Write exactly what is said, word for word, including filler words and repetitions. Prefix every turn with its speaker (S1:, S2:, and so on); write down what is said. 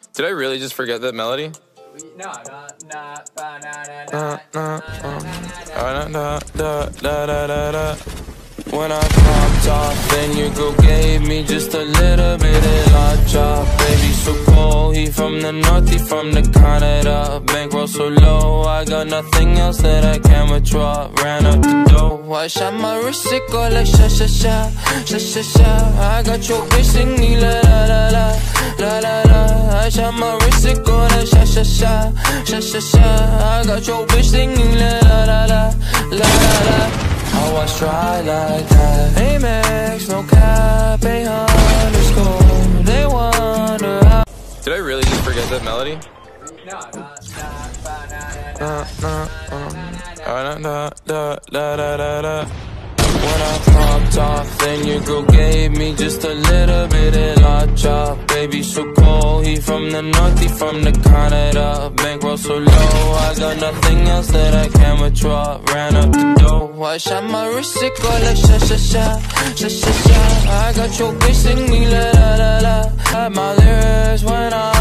S1: Did I really just forget that melody?
S2: No, no, no, ba, na, na,
S1: Na,
S2: na,
S1: na, na, da, da, da, da, da. When I popped off, then your girl gave me just a little bit of la chop. Baby, so cold, he from the north, he from the Canada. Bankroll so low, I got nothing else that I can withdraw. Ran up the dough, I shot my wrist, it go like sha sha sha, sha sha sha. I got your bitch singing la la la la, la la la. I shot my wrist, it go like sha sha sha, sha sha sha. I got your bitch singing la la la la, la la la. How I try like that. Amex, no cap, a underscore. They wonder how. Did I really just forget that melody?
S2: no, no, no, ba, na,
S1: Na,
S2: na, na,
S1: na, da, da, da, da, da. When I popped off, then your girl gave me just a little bit of la chop. Baby, so cold, he from the north, he from the Canada. Bankroll so low, I got nothing else that I can withdraw. Ran up the dough, I shot my wrist, it go like sha sha sha, sha sha sha. I got your bitch singing la la la la. Had my lyrics when I